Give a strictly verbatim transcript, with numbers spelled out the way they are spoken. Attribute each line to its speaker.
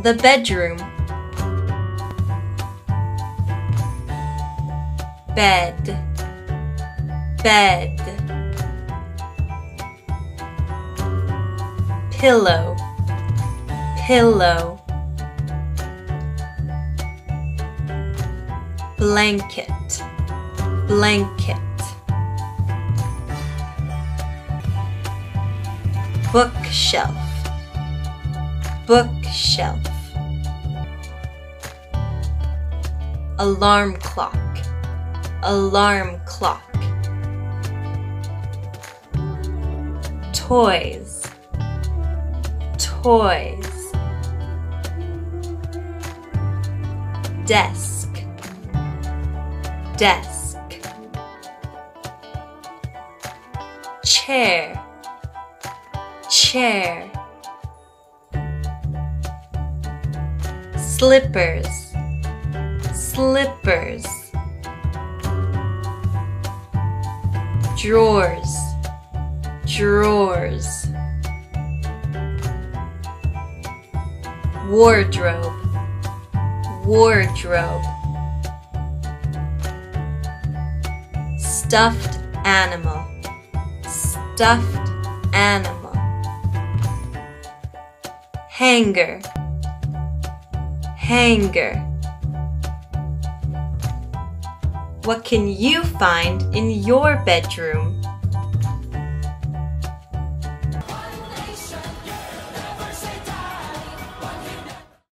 Speaker 1: The bedroom. Bed, bed. Pillow, pillow. Blanket, blanket. Bookshelf, bookshelf. Alarm clock, alarm clock. Toys, toys. Desk, desk. Chair, chair. Slippers, slippers. Drawers, drawers. Wardrobe, wardrobe. Stuffed animal, stuffed animal. Hanger, hanger. What can you find in your bedroom?